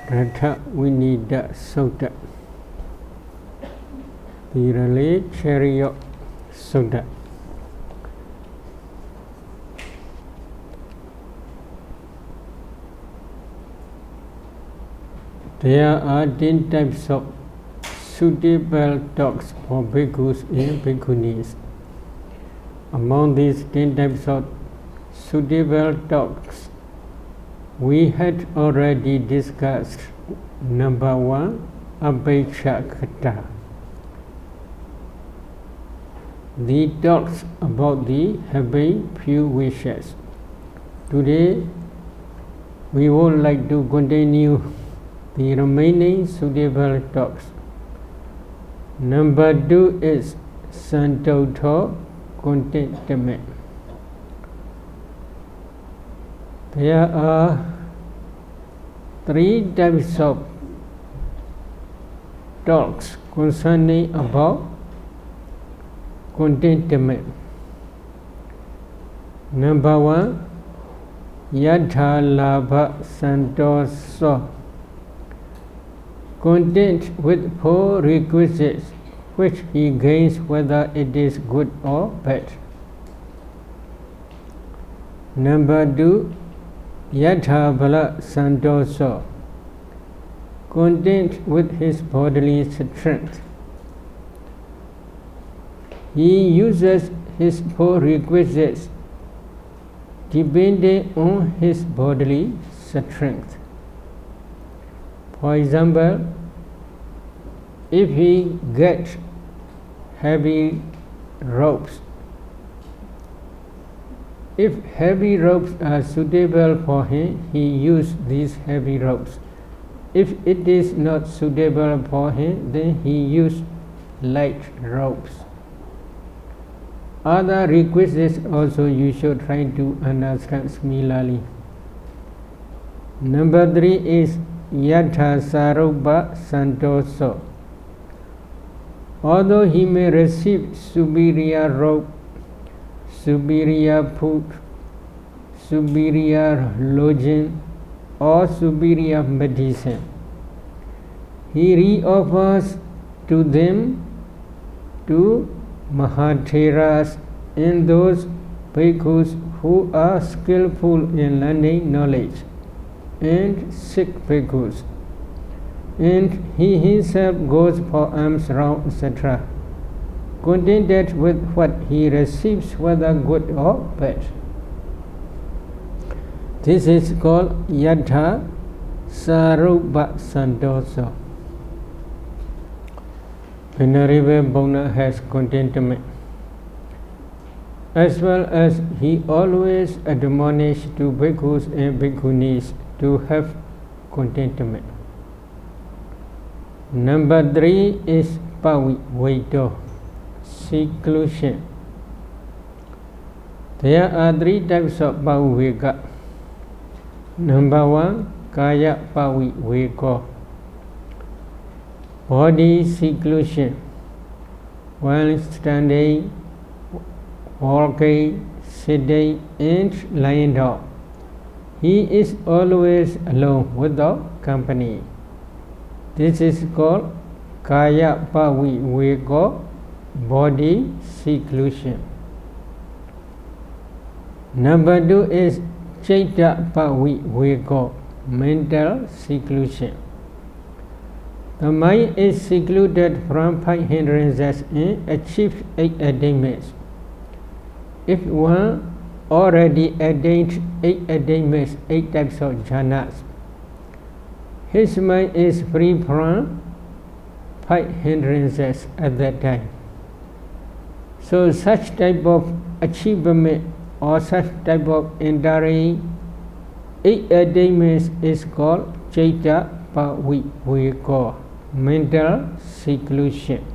Ratha Vinida Sutta. The relay chariot Sutta. There are 10 types of suitable talks for bhikkhus and bhikkhunis. Among these 10 types of suitable talks, we had already discussed number 1, Abhijjakata. The talks about the having few wishes. Today, we would like to continue the remaining suitable talks. Number 2 is Santotha, contentment. There are 3 types of talks concerning about contentment. Number 1, Yatha Labha Santosa, content with 4 requisites which he gains whether it is good or bad. Number 2, Yatha Bala Santosa, content with his bodily strength. He uses his 4 requisites depending on his bodily strength. For example, if he gets heavy ropes, if heavy ropes are suitable for him, he uses these heavy ropes. If it is not suitable for him, then he uses light ropes. Other requisites also you should try to understand similarly. Number 3 is Yatha Sarupa Santosa. Although he may receive superior robe, superior food, superior lodging, or superior medicine, he re-offers to them, to Mahatheras and those bhikkhus who are skillful in learning knowledge, and Sikh bhikkhus, and he himself goes for alms round, etc., contented with what he receives, whether good or bad. This is called Yatha Sarupa Santosa. Venerable Buddha has contentment, as well as he always admonished to bhikkhus and bhikkhunis to have contentment. Number 3 is Paviveda, seclusion. There are 3 types of Paviveda. Number 1, Kaya Paviveda, body seclusion, while standing, walking, sitting, and lying down. He is always alone without company. This is called Kaya Paviveda, body seclusion. Number 2 is Citta Paviveda, mental seclusion. The mind is secluded from 5 hindrances and achieves 8 attainments. If one already attained 8 attainments, 8 types of jhanas, his mind is free from 5 hindrances at that time. So such type of achievement or such type of enduring 8 attainments is called Citta Paviveda, mental seclusion.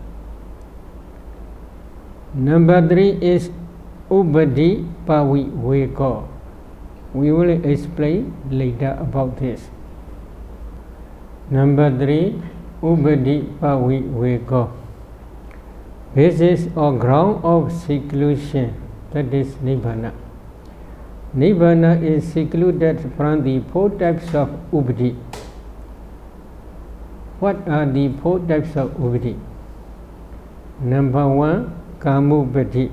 Number 3 is Upadhi Paviveda. We will explain later about this. Number 3, Upadhi Paviveda, basis or ground of seclusion, that is Nibbana. Nibbana is secluded from the 4 types of upadhi. What are the 4 types of upati? Number 1, kamupati.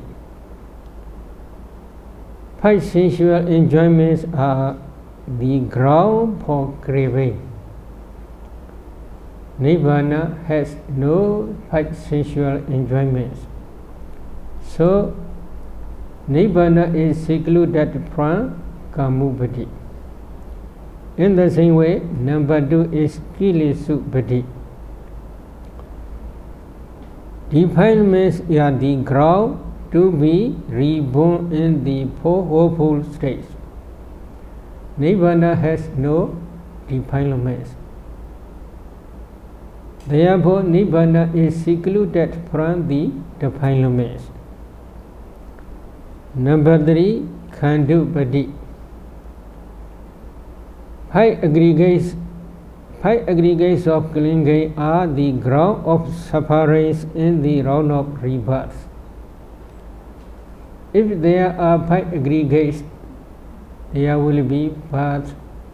5 sensual enjoyments are the ground for craving. Nibbana has no 5 sensual enjoyments. So, Nibbana is secluded from kamupati. In the same way, number 2 is kilesupati. Defilements are the ground to be reborn in the 4 woeful states. Nibbana has no defilements. Therefore, Nibbana is secluded from the defilements. Number 3, khandupati. 5 aggregates of clinging are the ground of sufferings in the round of rebirth. If there are 5 aggregates, there will be birth,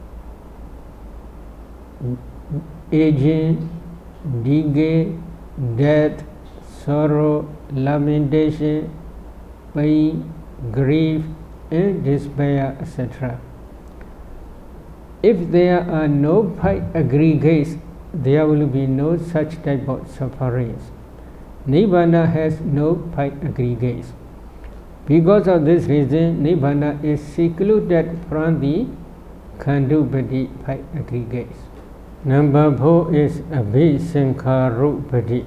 aging, decay, death, sorrow, lamentation, pain, grief, and despair, etc. If there are no 5 aggregates, there will be no such type of sufferings. Nibbana has no 5 aggregates. Because of this reason, Nibbana is secluded from the khandupati 5 aggregates. Number 4 is abhisankharupati.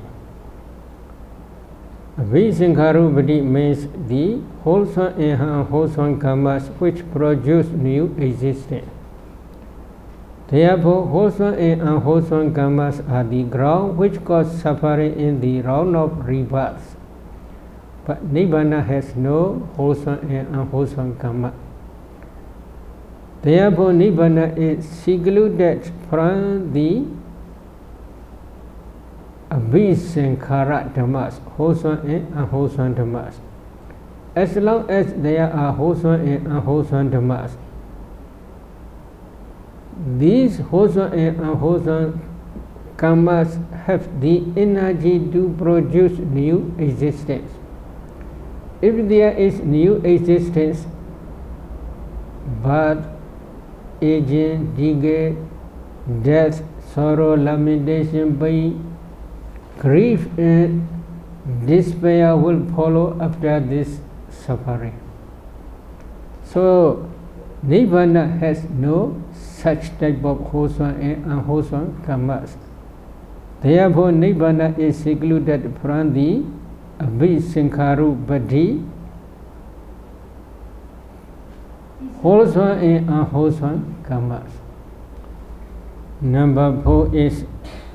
Abhisankharupati means the wholesome and unwholesome karmas which produce new existence. Therefore, wholesome and unwholesome karmas are the ground which cause suffering in the round of rebirth. But Nibbana has no wholesome and unwholesome karma. Therefore, Nibbana is secluded from the abhisankhara dhammas, wholesome and unwholesome dhammas. As long as there are wholesome and unwholesome dhammas, these wholesome and unwholesome karmas have the energy to produce new existence. If there is new existence, birth, aging, decay, death, sorrow, lamentation, pain, grief, and despair will follow after this suffering. So, Nibbana has no such type of wholesome and unwholesome karmas. Therefore, Nibbana is secluded from the abhisankharupati, wholesome and unwholesome karmas. Number 4 is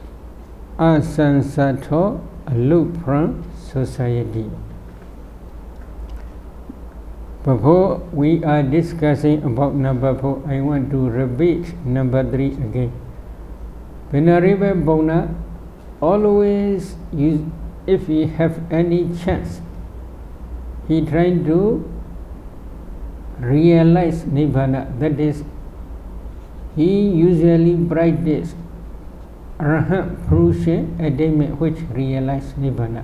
asansato, aloof from society. Before we are discussing about number 4, I want to repeat number 3 again. Venerable Bonna always use, if he have any chance, he trying to realize Nibbana. That is, he usually practice Arahant Purusha attainment which realize Nibbana.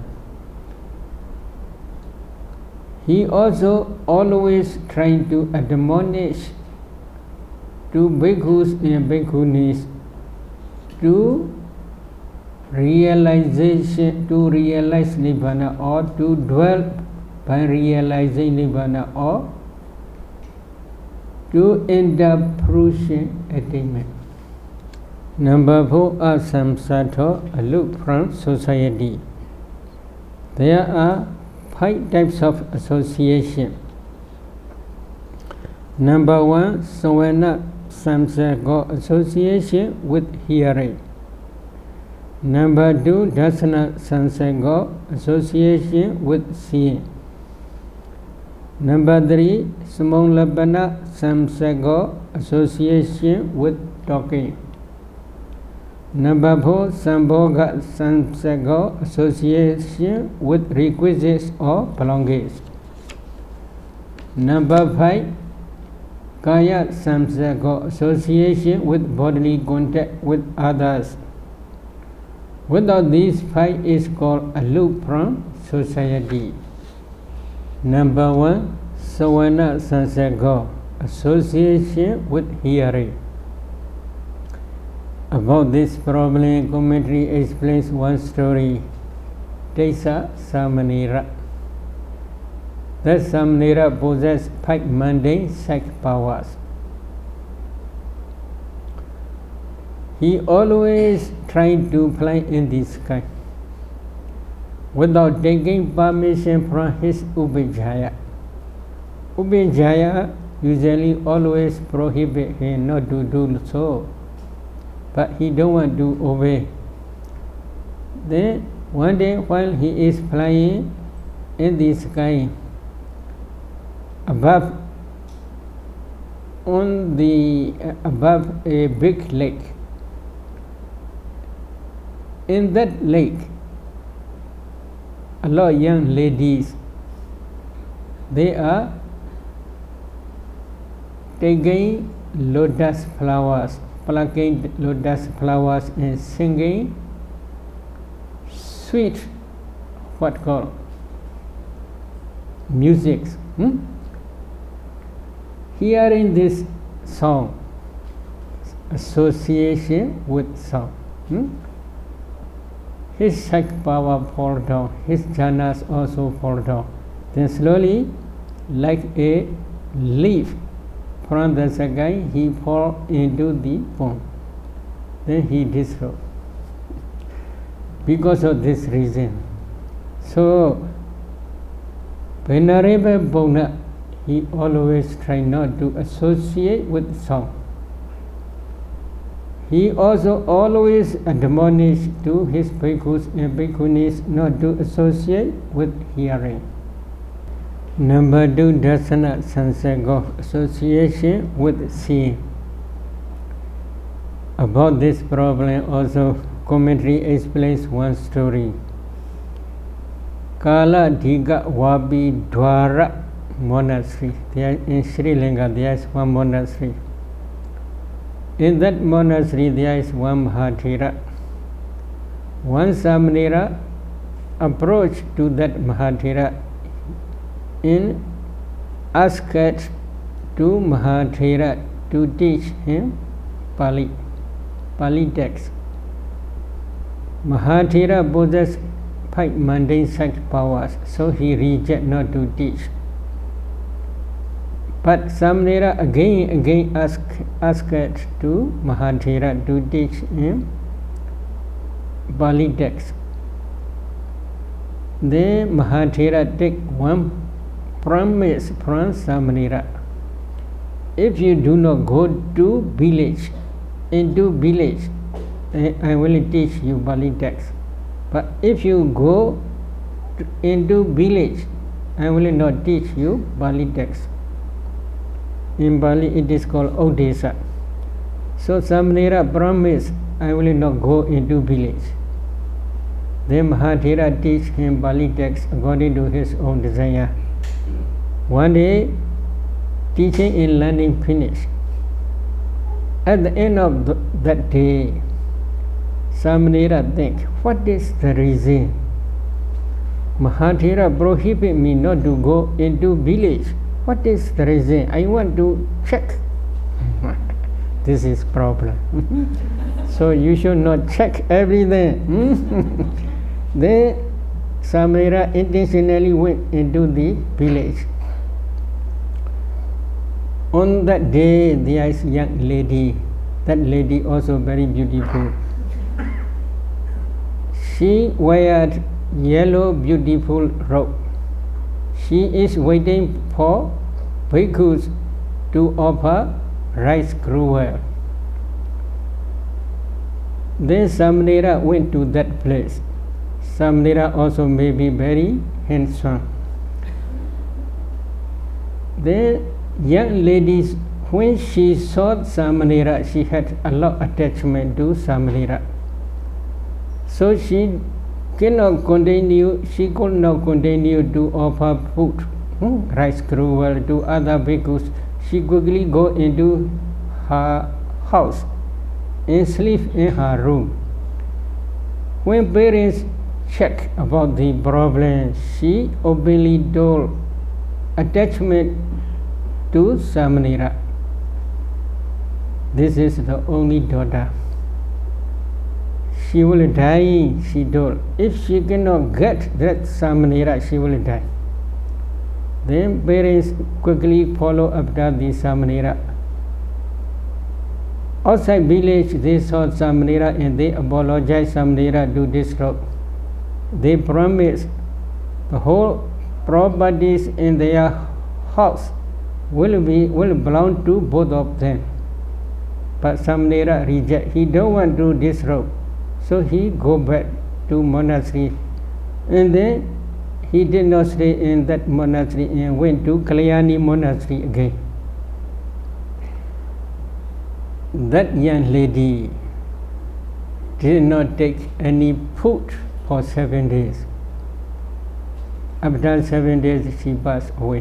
He also always trying to admonish to bhikkhus and bhikkhunis to realize Nibbana, or to dwell by realizing Nibbana, or to enter Purusha attainment. Number 4, asamsato, aloof from society. There are 5 types of association. Number 1, Sravana Samsarga, association with hearing. Number 2, Dasana Samsarga, association with seeing. Number 3, Samolabana Samsarga, association with talking. Number 4, Sambhoga Samsarga, association with requisites or belongings. Number 5, Kaya Samsarga, association with bodily contact with others. Without these five is called aloof from society. Number one, Sawana Sansago, association with hearing. About this problem, commentary explains one story. Tesa Samanera. That Samanera possessed five mundane sex powers. He always tried to fly in the sky without taking permission from his Upajjhaya. Upajjhaya usually always prohibit him not to do so, but he don't want to obey. Then one day while he is flying in the sky above a big lake, in that lake a lot of young ladies, they are taking lotus flowers, plucking lotus flowers and singing sweet, what called music. Hearing this song, association with song, his sex power fall down, his jhanas also fall down. Then slowly, like a leaf from the sky, he fall into the pond. Then he disrobed. Because of this reason. So, Venerable Buddha, he always try not to associate with song. He also always admonished to his bhikkhus and bhikkhunis not to associate with hearing. Number two, Dasana Sansago, association with seeing. About this problem also, commentary explains one story. Kala Dhiga Wabi Dwara monastery. In Sri Lanka there is one monastery. In that monastery there is one Mahathera. One Samanera approached to that Mahathera and asked to Mahathera to teach him Pali text. Mahathera possessed five mundane sex powers, so he rejected not to teach. But Samanera again asked to Mahathera to teach him Pali text. Then Mahathera take one promise from Samanera. If you do not go to village, I will teach you Pali text. But if you go into village, I will not teach you Pali text. In Pali it is called Odesa. So Samanera promised, I will not go into village. Then Mahathera teach him Pali text according to his own desire. One day, teaching and learning finished. At the end of that day, Samanera think, what is the reason? Mahathera prohibit me not to go into village. What is the reason? I want to check. This is problem. So you should not check everything. Then Samanera intentionally went into the village. On that day there is a young lady. That lady also very beautiful. She wears yellow beautiful robe. She is waiting for bhikkhus to offer rice gruel. Then Samanera went to that place. Samanera also may be very handsome. Then young ladies, when she saw Samanera, she had a lot of attachment to Samanera. So she could not continue to offer food, rice gruel to other bhikkhus. She quickly go into her house and sleep in her room. When parents check about the problem, she openly told attachment to Samanera. This is the only daughter. She will die, she told. If she cannot get that Samanera, she will die. Then parents quickly follow after the Samanera. Outside village, they saw Samanera and they apologized Samanera to disrobe. They promised the whole properties in their house will belong to both of them. But Samanera reject. He don't want to disrobe, so he go back to monastery, and then he did not stay in that monastery and went to Kalyani monastery again. That young lady did not take any food for 7 days. After 7 days, she passed away.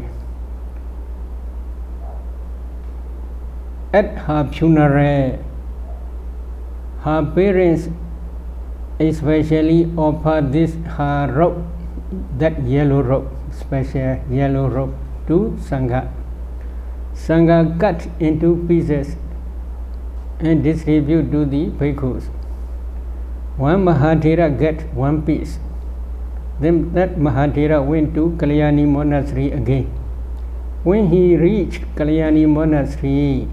At her funeral, her parents especially offered this her robe, that yellow robe, special yellow robe, to Sangha. Sangha cut into pieces and distribute to the bhikkhus. One Mahathera get one piece. Then that Mahathera went to Kalyani monastery again. When he reached Kalyani monastery,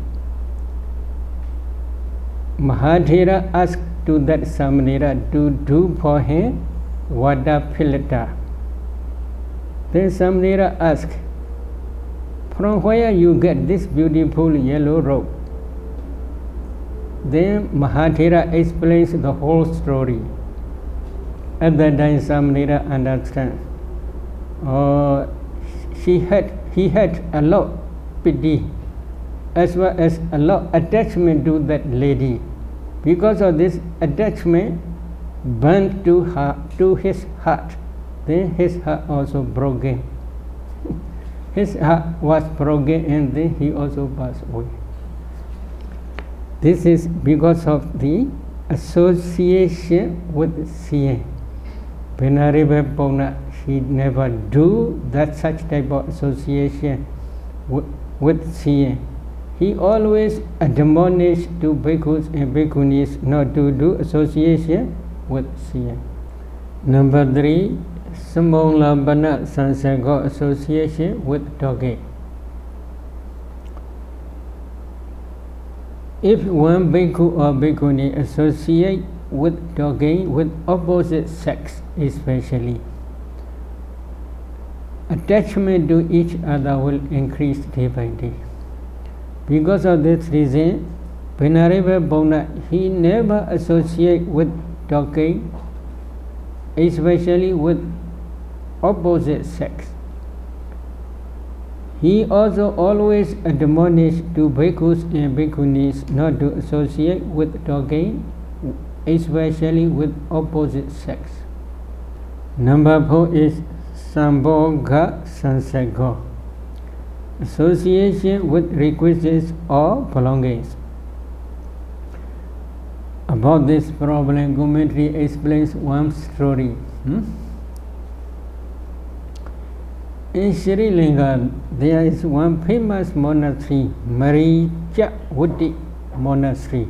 Mahathera asked to that Samanera to do for him Vada Pilata. Then Samanera asked, from where you get this beautiful yellow robe? Then Mahathera explains the whole story. At that time, Samanera understands. He had a lot pity as well as a lot attachment to that lady. Because of this attachment, burnt to his heart. Then his heart also broken. His heart was broken, and then he also passed away. This is because of the association with seeing. Venerable Pona, he never do that such type of association with seeing. He always admonished to bhikkhus and bhikkhunis not to do association with seeing. Number 3, Samolabana Sansago, association with dogging. If one bhikkhu or bhikkhuni associate with dogging with opposite sex especially, attachment to each other will increase day by day. Because of this reason, Venerable Pona, he never associate with dogging, especially with opposite sex. He also always admonished to bhikkhus and bhikkhunis not to associate with dogging, especially with opposite sex. Number 4 is Sambhoga Sansago, association with requisites or belongings. About this problem, commentary explains one story. In Sri Lanka, there is one famous monastery, Maricawati Monastery.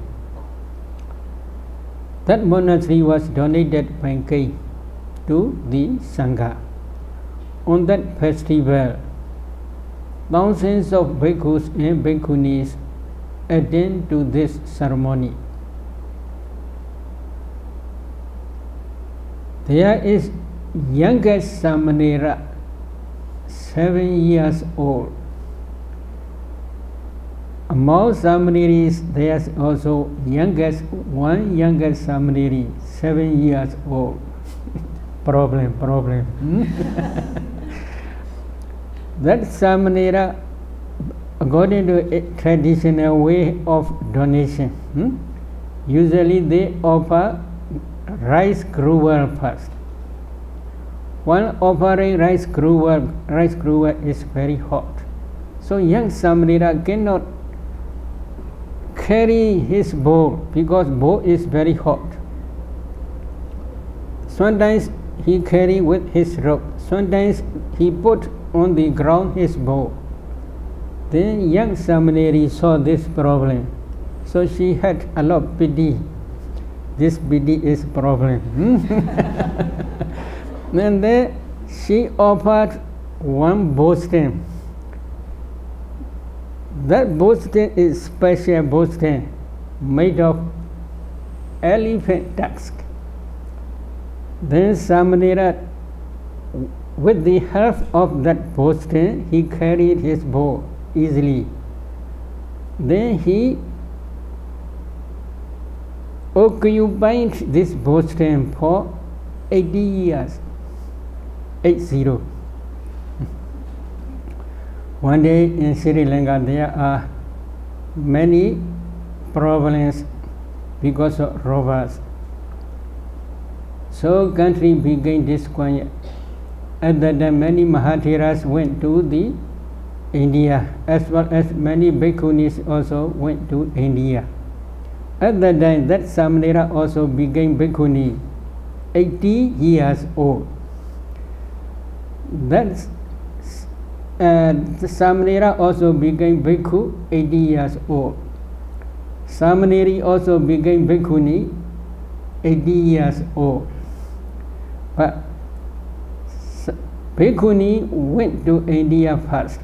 That monastery was donated by Kai to the Sangha. On that festival, thousands of bhikkhus and bhikkhunis attend to this ceremony. There is youngest Samanera, 7 years old. Among Samaneris, there is also one youngest Samaneri, 7 years old. problem. That Samanera, according to a traditional way of donation, usually they offer rice gruel first. While offering rice gruel is very hot. So young Samanera cannot carry his bowl because bowl is very hot. Sometimes he carry with his rope. Sometimes he put on the ground his bow. Then young Samaneri saw this problem, so she had a lot of pity. This pity is problem. Then she offered one bowstring. That bowstring is special bowstring made of elephant tusk. Then Samanera, with the help of that bowstring, he carried his bow easily. Then he occupied this bowstring for 80 years. 80. One day in Sri Lanka there are many problems because of robbers. So country became disquiet. At that time many Mahathiras went to the India, as well as many Bhikkhunis also went to India. At that time that Samanera also became Bhikkhuni, 80 years old. That Samanera also became Bhikkhu, 80 years old. Samaneri also became Bhikkhuni, 80 years old. But Bhikkhuni went to India first.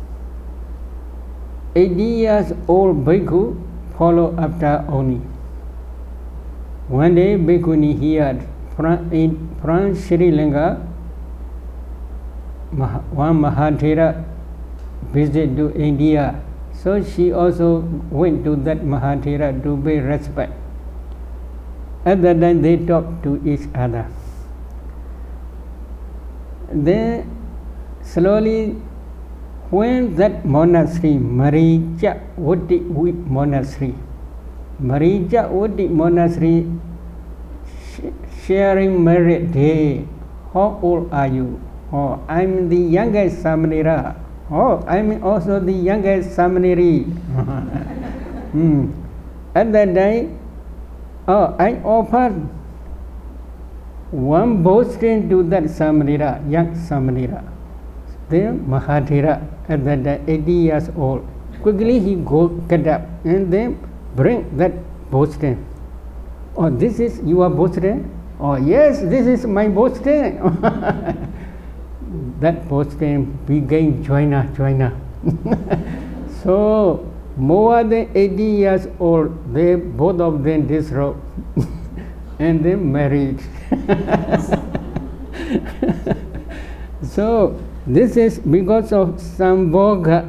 80 years old Bhikkhu followed after only. One day Bhikkhuni heard from Sri Lanka one Mahathira visit to India, so she also went to that Mahathira to pay respect. At that time they talked to each other. Then slowly, when that monastery, Maricavati monastery, Maricavati monastery sharing merit day, how old are you? Oh, I'm the youngest Samanera. Oh, I'm also the youngest Samaneri. At that day, I offered one bowstring to that Samanera, young Samanera. Then Mahathira, at that day, 80 years old. Quickly he get up and then bring that bowstring. Oh, this is your bowstring? Oh, yes, this is my bowstring. That bowstring became joiner. So, more than 80 years old, they both of them disrobed and they married. So, this is because of Sambhoga,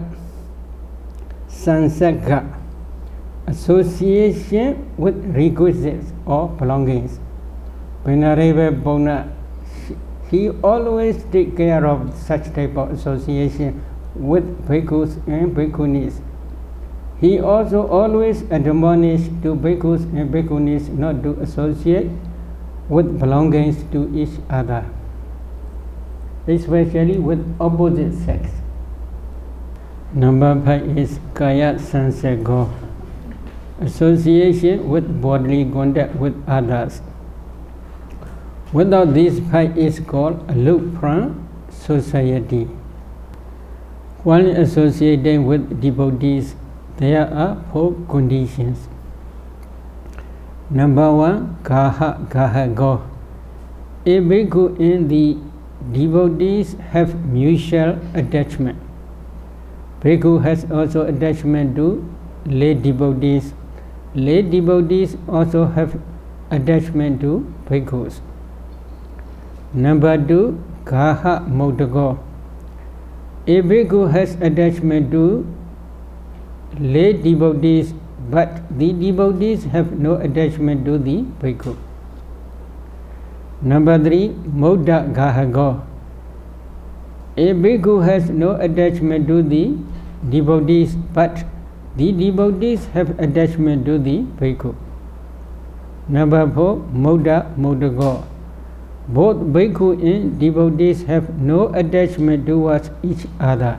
Sansaka, association with requisites or belongings. Venerable Bona, he always take care of such type of association with bhikkhus and bhikkhunis. He also always admonished to bhikkhus and bhikkhunis not to associate with belongings to each other, especially with opposite sex. Number 5 is Kaya Sansago, association with bodily contact with others. Without these 5 is called aloof from society. While associating with devotees, there are 4 conditions. Number 1, Gaha Go. A bhikkhu and the devotees have mutual attachment. Bhikkhu has also attachment to lay devotees. Lay devotees also have attachment to bhikkhus. Number 2, Gaha Modago. A bhikkhu has attachment to lay devotees, but the devotees have no attachment to the bhikkhu. Number 3, Moda Gahago. A bhikkhu has no attachment to the devotees, but the devotees have attachment to the bhikkhu. Number 4, Moda Modago. Both bhikkhu and devotees have no attachment towards each other.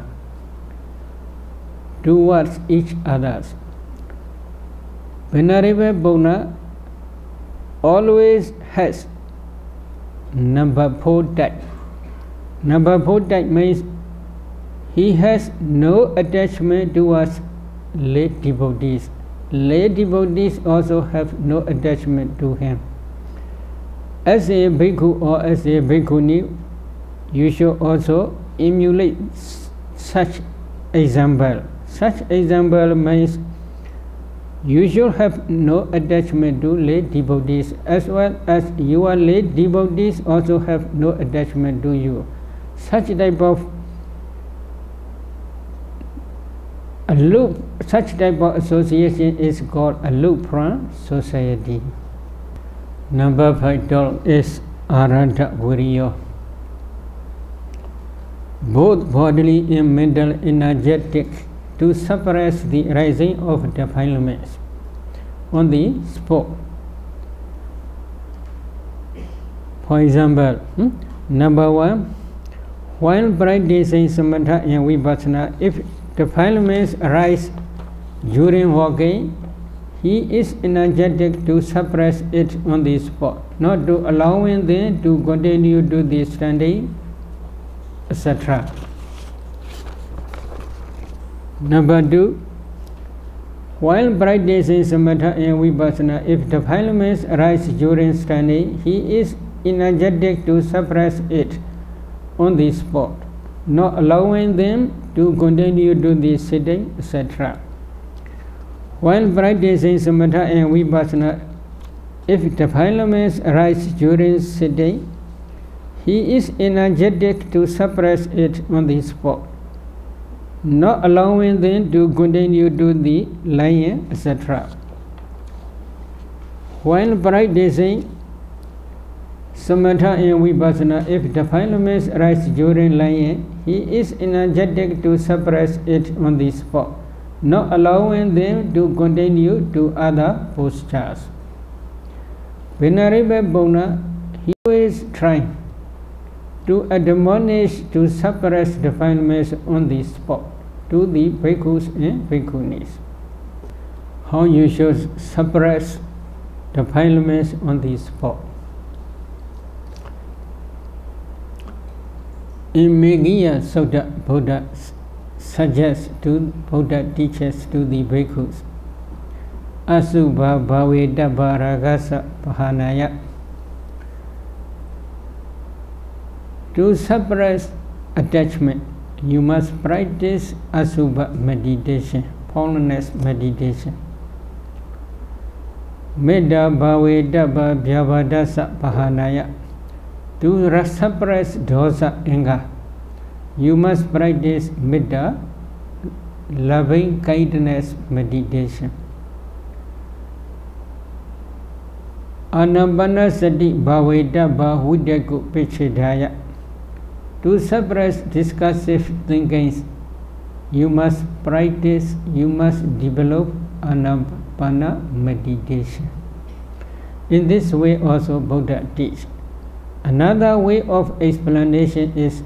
Venerable Bona always has number 4 type. Number 4 type means he has no attachment towards lay devotees. Lay devotees also have no attachment to him. As a bhikkhu or as a bhikkhuni, you should also emulate such example. Such example means you should have no attachment to lay devotees, as well as your lay devotees also have no attachment to you. Such type of association is called alupra society. Number 5 is arata viriya. Both bodily and mental energetic to suppress the rising of defilements on the spot. For example, number 1, while practicing samatha and vipassana, if defilements arise during walking, he is energetic to suppress it on the spot, not to allowing them to continue to the standing, etc. Number 2, while practicing samatha and vipassana, if defilements arise during standing, he is energetic to suppress it on the spot, not allowing them to continue to the sitting, etc. While practicing samatha and vipassana, if defilements arise during sitting, he is energetic to suppress it on the spot, not allowing them to continue to the lying, etc. While practicing samatha and vipassana, if defilements arise during lying, he is energetic to suppress it on the spot, not allowing them to continue to other postures. Venerable Buddha, he is trying to admonish to suppress defilements on the spot to the bhikkhus and bhikkhunis. How you should suppress defilements on the spot. In Meghiya Sutta, Buddha suggests to Buddha teaches to the bhikkhus, Asubha Bhavedabha Ragasa Pahanaya, to suppress attachment, you must practice Asubha meditation, foulness meditation. Medha Bhavedabha Bhyavadasa Pahanaya, to suppress dosa anger, you must practice Medha, loving kindness meditation. Anambana Sati Bhavedabha Hudaku Pichidaya, to suppress discursive thinkings, you must practice, you must develop Anapana meditation. In this way also Buddha teaches. Another way of explanation is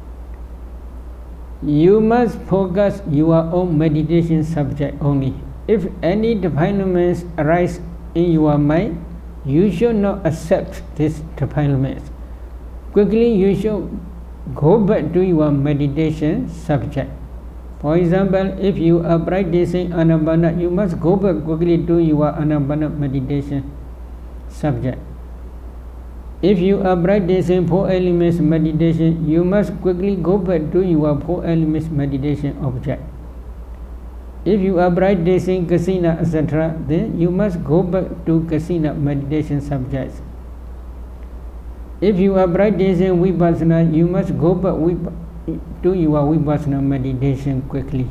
you must focus your own meditation subject only. If any defilements arise in your mind, you should not accept these defilements. Quickly you should go back to your meditation subject. For example, if you are practicing Anapana, you must go back quickly to your Anapana meditation subject. If you are practicing 4 elements meditation, you must quickly go back to your 4 elements meditation object. If you are practicing Kasina, etc., then you must go back to Kasina meditation subjects. If you are practicing Vipassana, you must go back to your Vipassana meditation quickly.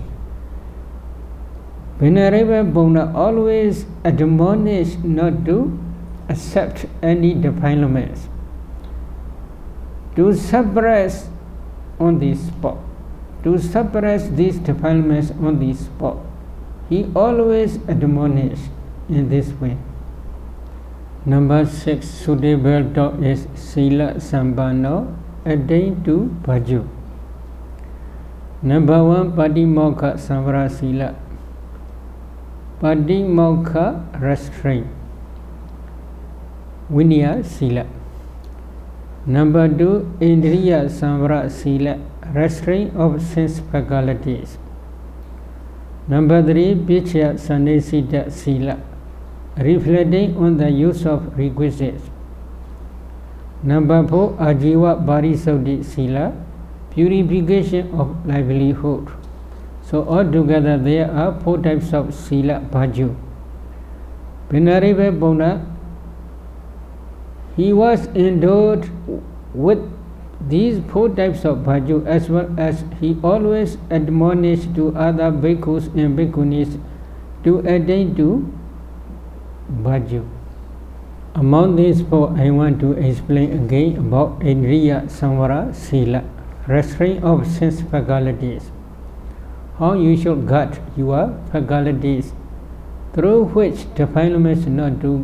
Venerable Buddha always admonished not to accept any defilements, to suppress on the spot, to suppress these defilements on the spot. He always admonished in this way. Number 6 suitable dog is Sila Sambano, attain to Bhaju. Number 1 Padimokha Samvara Sila. Padimokha restraint. Vinaya Sila. Number 2, Indriya Samvara Sila, restraint of sense faculties. Number 3, Vichya Sannesita Sila, reflecting on the use of requisites. Number 4, Ajiva Bharisauddhi Sila, purification of livelihood. So altogether there are 4 types of Sila Bhaju. Venerable Buddha, he was endowed with these 4 types of Bhaju, as well as he always admonished to other bhikkhus and bhikkhunis to attain to Bhaju. Among these 4, I want to explain again about Indriya Samvara Sila, restraint of sense faculties. How you should guard your faculties, through which defilements not to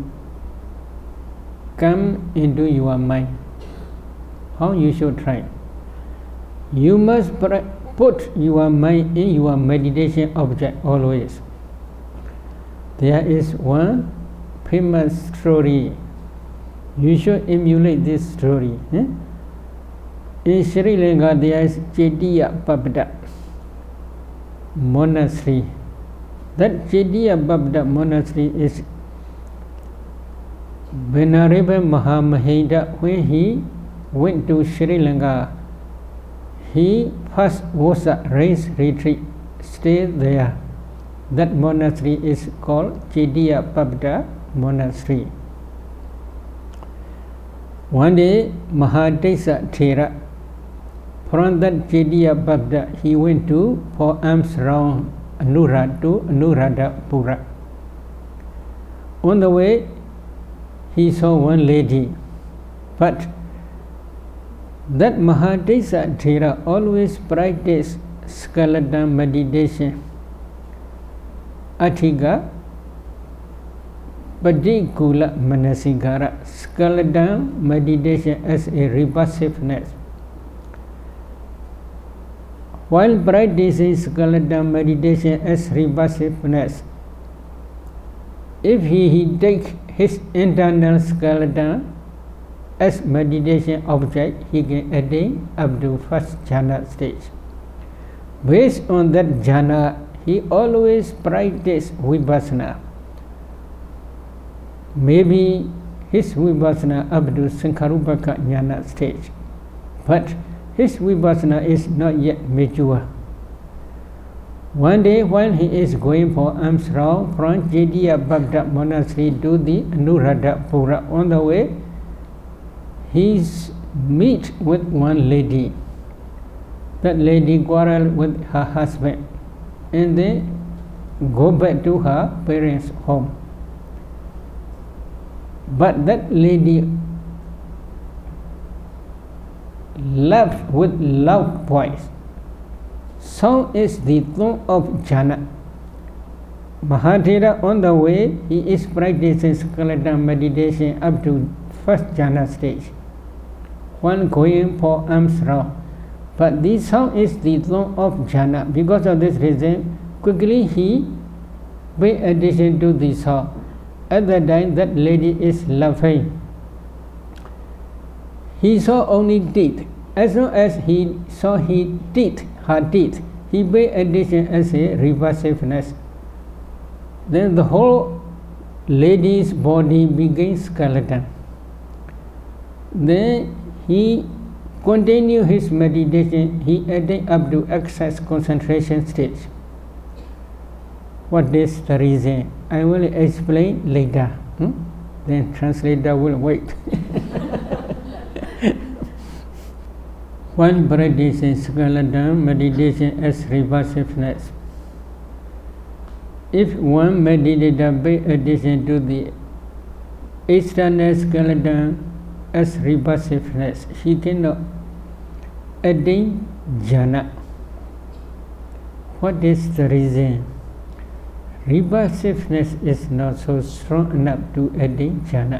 come into your mind. How you should try. You must put your mind in your meditation object always. There is one famous story. You should emulate this story. In Sri Lanka there is Chediya Babda monastery. That Chediya Babda monastery is Venerable Mahamahinda. When he went to Sri Lanka, he first was a race retreat, stayed there. That monastery is called Chediya Babda monastery. One day, Mahadesa Thera, from that Chediya Babda, he went to for alms round Anuradhapura. On the way, he saw one lady, but that Mahadesa Thera always practiced skeleton meditation, Athiga Padikula Manasikara, skeleton meditation as a repulsiveness. While practicing skeleton meditation as repulsiveness, if he take his internal skeleton as meditation object, he can attain up to first jhana stage. Based on that jhana, he always practice vipassana. Maybe his vipassana up to Sankharupaka jhana stage, but his vipassana is not yet mature. One day, while he is going for alms round from Chediya Babda monastery to the Anuradhapura, on the way, he meet with one lady. That lady quarrel with her husband and then go back to her parents' home. But that lady laughed with loud voice. Sound is the tone of jhana. Mahathera, on the way, he is practicing skeleton meditation up to first jhana stage, while going for alms round. But this sound is the tone of jhana. Because of this reason, quickly he pay attention to the sound. At that time, that lady is laughing. He saw only teeth. As soon as he saw her teeth, he paid attention as a repulsiveness. Then the whole lady's body became skeleton. Then he continued his meditation. He attained up to excess concentration stage. What is the reason? I will explain later. Then translator will wait. One practicing skeleton meditation as repulsiveness. If one meditator pay attention to the external skeleton as repulsiveness, he cannot attain jhana. What is the reason? Repulsiveness is not so strong enough to attain jhana.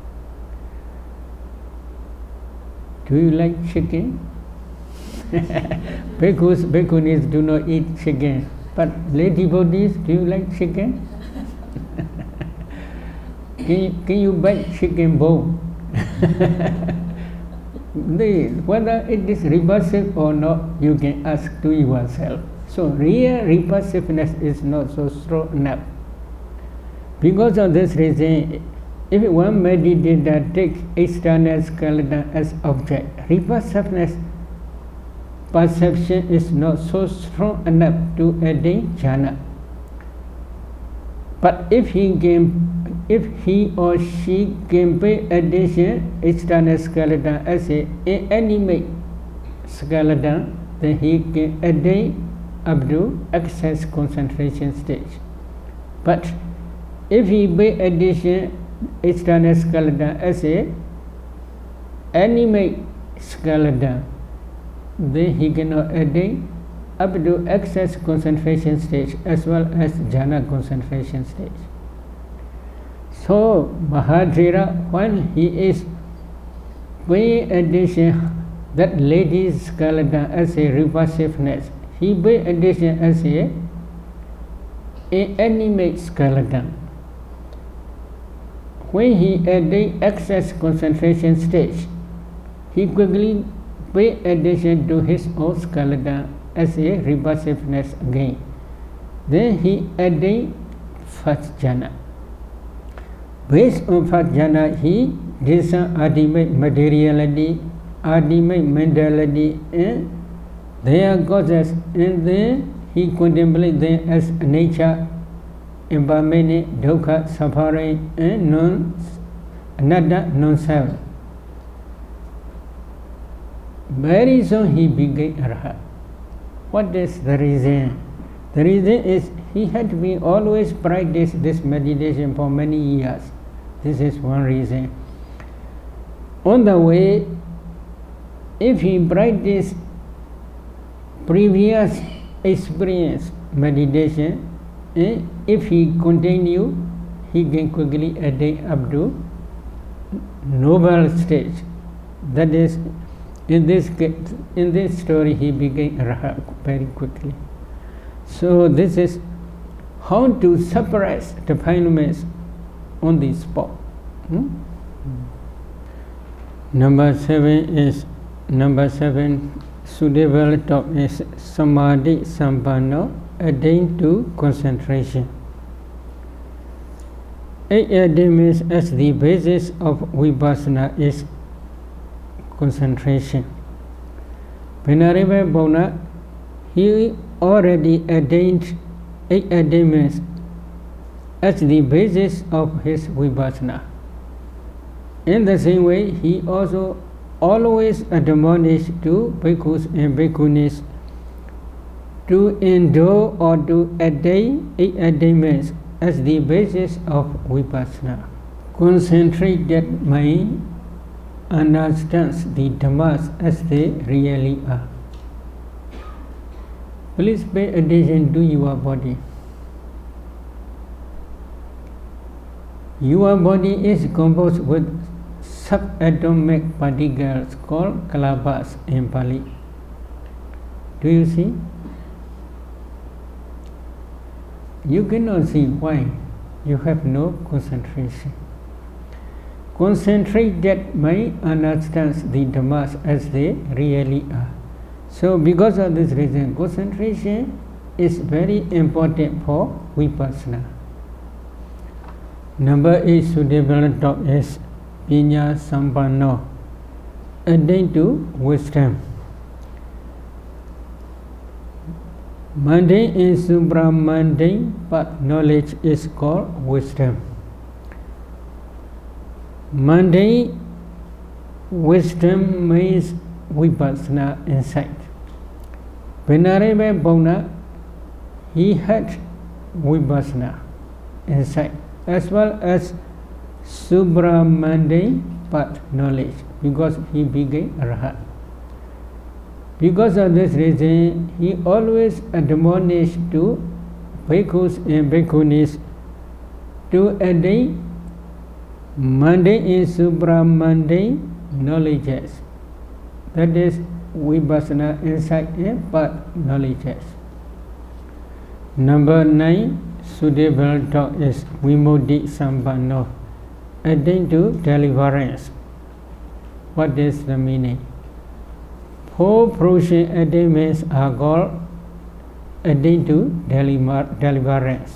Do you like chicken? Bhikkhus, bhikkhunis do not eat chicken. But lady devotees, do you like chicken? Can you bite chicken bone? Whether it is repulsive or not, you can ask to yourself. So real repulsiveness is not so strong enough. Because of this reason, if one meditator takes external skeleton as object, repulsiveness perception is not so strong enough to attain jhana. But if he or she can pay attention external skeleton as an inanimate skeleton, then he can attain up to access concentration stage. But if he pay attention external skeleton as an animate skeleton, then he cannot attain up to access concentration stage as well as jhana concentration stage. So Mahadhira, when he is paying attention that lady's skeleton as a repulsiveness, he pay attention as an inanimate skeleton. When he attains access concentration stage, he quickly pay attention to his own skeleton as a repulsiveness again. Then he attains first jhana. Based on first jhana, he discerns ultimate materiality, ultimate mentality, and their causes, and then he contemplates them as nature, impermanent, dukkha, suffering, and anatta, non-self. Very soon he became arhat. What is the reason? The reason is he had been always practice this meditation for many years. This is one reason. On the way, if he practiced previous experience meditation, if he continue, he can quickly attain up to noble stage. That is, in this story, he became arhat very quickly. So this is how to suppress the phenomena on the spot. Number 7 suitable talk is samadhi sampanno, attain to concentration. 8 attainments as the basis of vipassana is concentration. Venerable Buddha, he already attained 8 attainments as the basis of his vipassana. In the same way, he also always admonished to bhikkhus and bhikkhunis to endure or to attain 8 attainments as the basis of vipassana. Concentrated mind understands the dhammas as they really are. Please pay attention to your body. Your body is composed with subatomic particles called kalabas in Pali. Do you see? You cannot see. Why? You have no concentration. Concentrated mind understands the dhammas as they really are. So because of this reason, concentration is very important for vipassana. Number 8 suitable talk is Pinya Sampanno, attain to wisdom. Mundane and supramundane but knowledge is called wisdom. Mundane wisdom means vipassana insight. Venerable Buddha, he had vipassana insight as well as supramundane but knowledge, because he became arhat. Because of this reason, he always admonished to bhikkhus and bhikkhunis to attain mundane and supramundane knowledges. That is vipassana insight and but knowledges. Number 9 suitable talk is Vimutti Sampanno, attain to deliverance. What is the meaning? 4 fruition attainments are called attained to deliverance.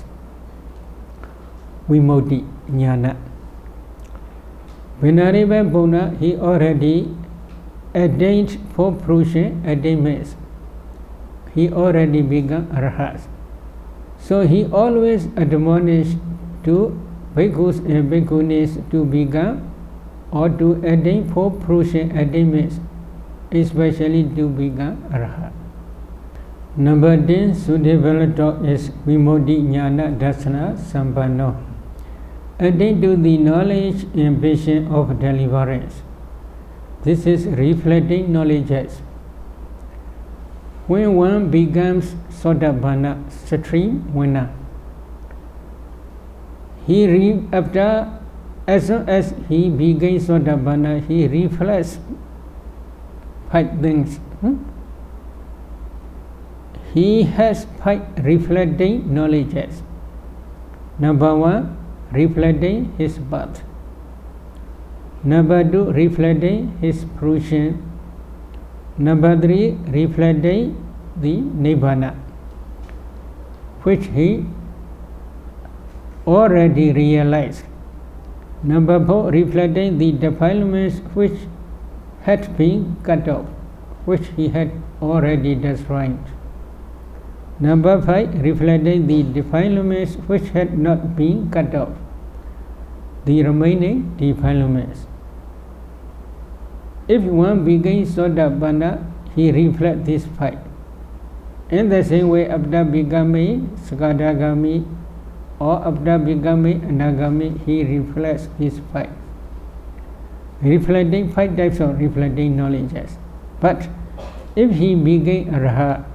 Vimukti Jnana. Venerable Buddha, he already attained 4 fruition attainments. He already became Arhat. So he always admonished to bhikkhus and bhikkhunis to become or to attain 4 fruition attainments, especially to become Arhat. Number 10 suitable talk is Vimukti Jnana Darsana Sampanno, attain to the knowledge and vision of deliverance. This is reflecting knowledges. When one becomes Sotapanna, stream winner, as soon as he begins Sotapanna, he reflects 5 things. He has 5 reflecting knowledges. Number 1, reflecting his birth. Number 2, reflecting his fruition. Number 3, reflecting the Nibbana, which he already realized. Number 4, reflecting the defilements which had been cut off, which he had already destroyed. Number 5, reflecting the defilements which had not been cut off, the remaining defilements. If one begins Sotapanna, he reflects these 5. In the same way, after becoming Sakadagami or after becoming Anagami, he reflects these 5. Reflecting 5 types of reflecting knowledges. But if he became Arhat,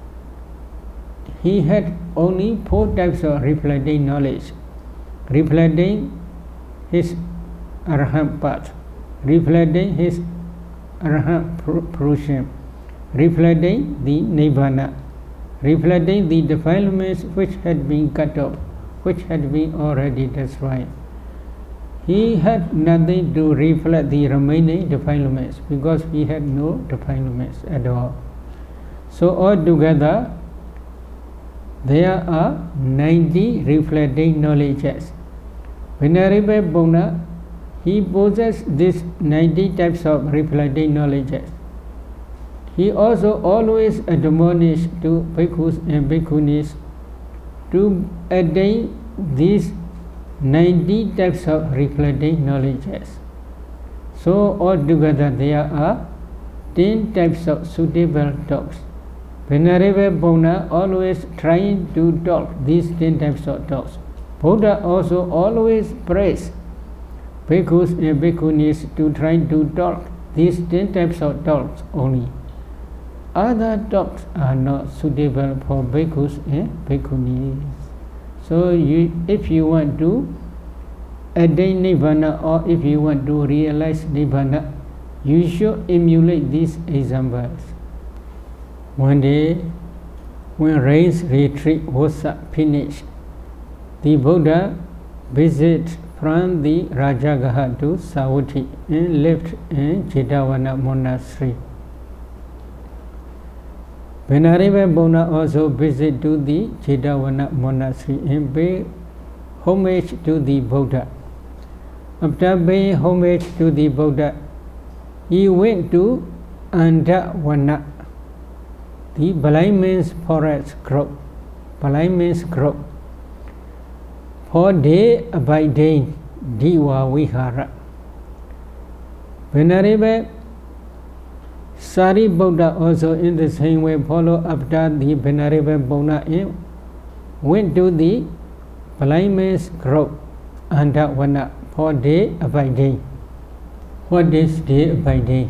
he had only 4 types of reflecting knowledge, reflecting his Arhat path, reflecting his Arhat fruition, reflecting the Nibbana, reflecting the defilements which had been cut off, which had been already destroyed. He had nothing to reflect the remaining defilements because he had no defilements at all. So altogether, there are 90 reflecting knowledges. Venerable Buddha, he possesses these 90 types of reflecting knowledges. He also always admonished to bhikkhus and bhikkhunis to attain these 90 types of reflecting knowledges. So altogether there are 10 types of suitable talks. Venerable Buddha always trying to talk these 10 types of talks. Buddha also always prays bhikkhus and bhikkhunis to try to talk these 10 types of talks only. Other talks are not suitable for bhikkhus and bhikkhunis. So if you want to attain Nibbana or if you want to realize Nibbana, you should emulate these examples. One day, when rain's retreat was finished, the Buddha visited from the Rajagaha to Savatthi and lived in Jetavana monastery. Venerable Buddha also visited to the Jetavana monastery and paid homage to the Buddha. After paying homage to the Buddha, he went to Andavana, the blind man's forest grove, for day abiding Diva Vihara. Venerable Sariputta also in the same way followed after the Venerable Buddha and went to the blind man's grove, Andavana, for day abiding. What is day abiding?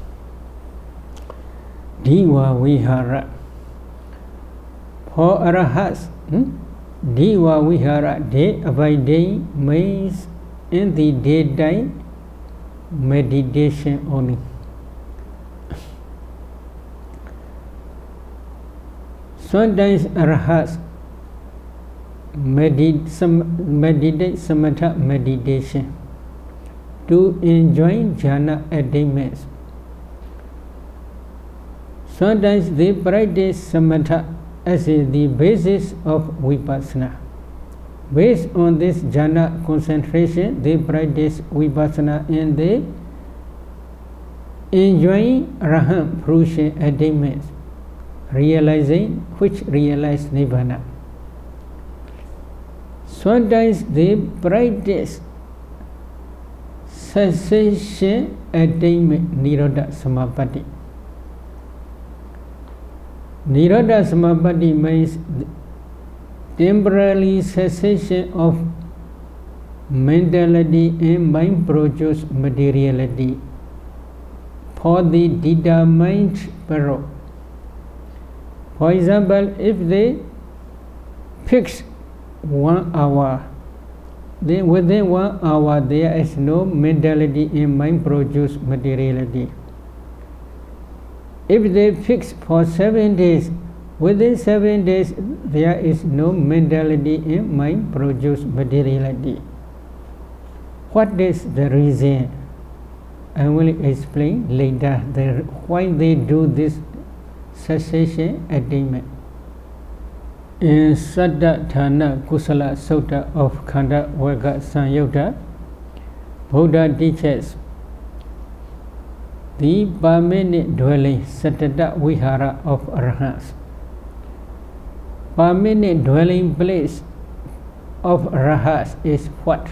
Diva Vihara. For Arahats, Diva Vihara, day abiding means in the daytime meditation only. Sometimes Arahats meditate samatha meditation to enjoy jhana attainments. Sometimes they practice samatha as the basis of vipassana. Based on this jhana concentration, they practice vipassana and they enjoy Arahant fruition attainments, which realize Nibbana. Sometimes they practice cessation attainment, Nirodha Samapatti. Nirodha Samapatti means temporary cessation of mentality and mind-produced materiality for the determined period. For example, if they fix 1 hour, then within 1 hour there is no mentality and mind-produced materiality. If they fix for 7 days, within 7 days there is no mentality and mind-produced materiality. What is the reason? I will explain later why they do this cessation attainment. In Saddha Thana Kusala Sutta of Khanda Varga Sanyutta, Buddha teaches the permanent dwelling Sattata Vihara of Arahants. Permanent dwelling place of Arahants is what?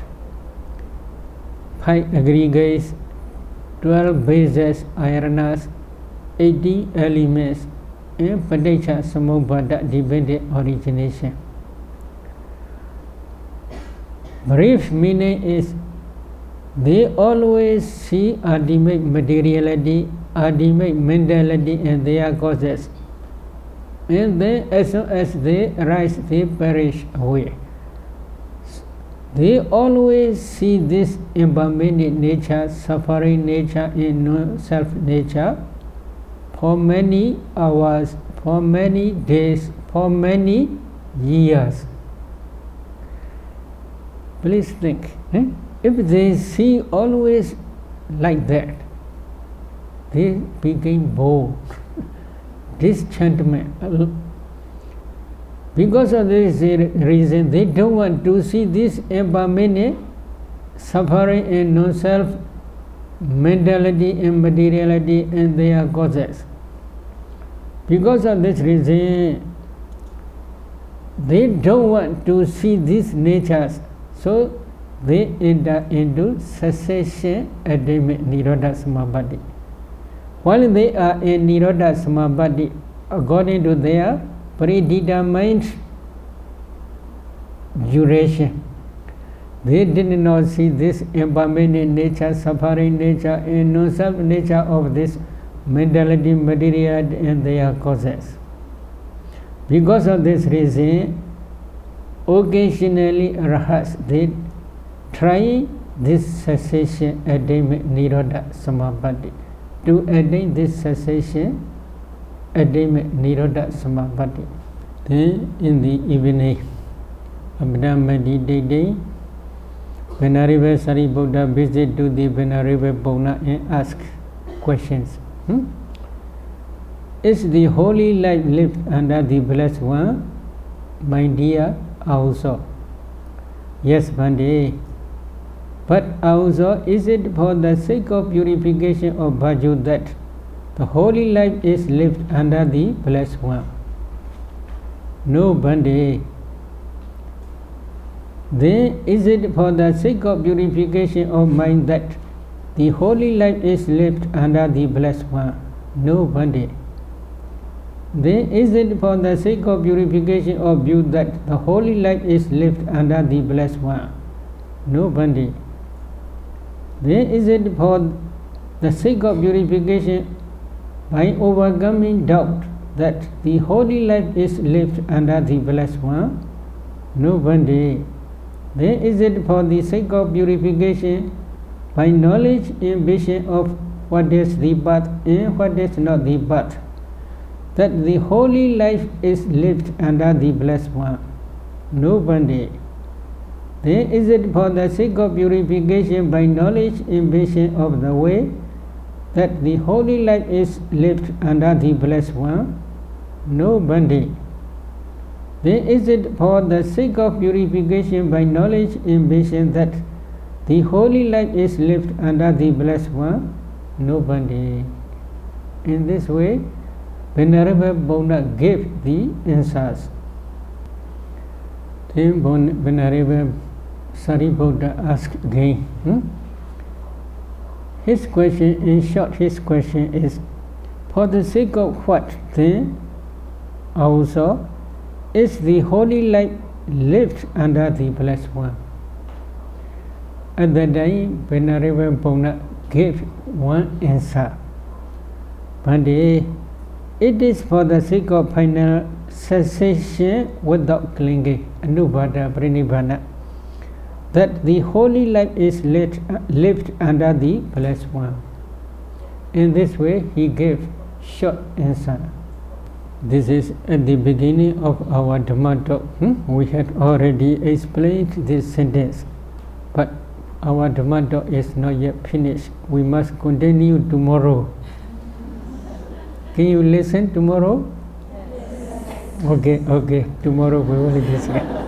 5 aggregates, 12 bases, ayanas, 80 elements, and Paticca Samuppada dependent origination. Brief meaning is they always see ultimate materiality, ultimate mentality and their causes, and then as soon as they arise, they perish away. They always see this impermanent nature, suffering nature, and non-self nature for many hours, for many days, for many years. Please think, if they see always like that, they become bored, disenchantment. Because of this reason, they don't want to see this impermanent suffering and non-self mentality and materiality and their causes. Because of this reason, they don't want to see these natures, so they enter into cessation attainment, Nirodha Samapatti. While they are in Nirodha Samapatti, according to their predetermined duration, they did not see this impermanent nature, suffering nature, and non-self nature of this mentality, materiality, and their causes. Because of this reason, occasionally Arahants, they try this cessation attainment, Nirodha Samapatti. To attain this cessation attainment, Nirodha Samapatti. Then in the evening, after meditating, Venerable Sariputta visit to the Venerable Buddha and ask questions. Is the holy life lived under the Blessed One? My dear, also. Yes, Bhante. But also, is it for the sake of purification of Bhaju that the holy life is lived under the Blessed One? No, Bhante. Then is it for the sake of purification of mind that the holy life is lived under the Blessed One? No, Bhante. Then is it for the sake of purification of view that the holy life is lived under the Blessed One? No, Bhante. Then is it for the sake of purification by overcoming doubt that the holy life is lived under the Blessed One? No, Bhante. Then is it for the sake of purification by knowledge and vision of what is the path and what is not the path that the holy life is lived under the Blessed One? No, Bhante. Then is it for the sake of purification by knowledge and vision of the way that the holy life is lived under the Blessed One? No, Bhante. Then is it for the sake of purification by knowledge and vision that the holy life is lived under the Blessed One? No, Bhante. In this way, Venerable Buddha gave the answers. Then Venerable Sariputta asked again. His question, in short, his question is, for the sake of what then also is the holy life lived under the Blessed One? At that time, Venerable Buddha gave one answer. Bhante, it is for the sake of final cessation without clinging, Anubhada Prinibbana, that the holy life is lived under the Blessed One. In this way, he gave short answer. This is at the beginning of our Dhamma talk. We had already explained this sentence, but our Dhamma talk is not yet finished. We must continue tomorrow. Can you listen tomorrow? Yes. Okay. Tomorrow we will listen.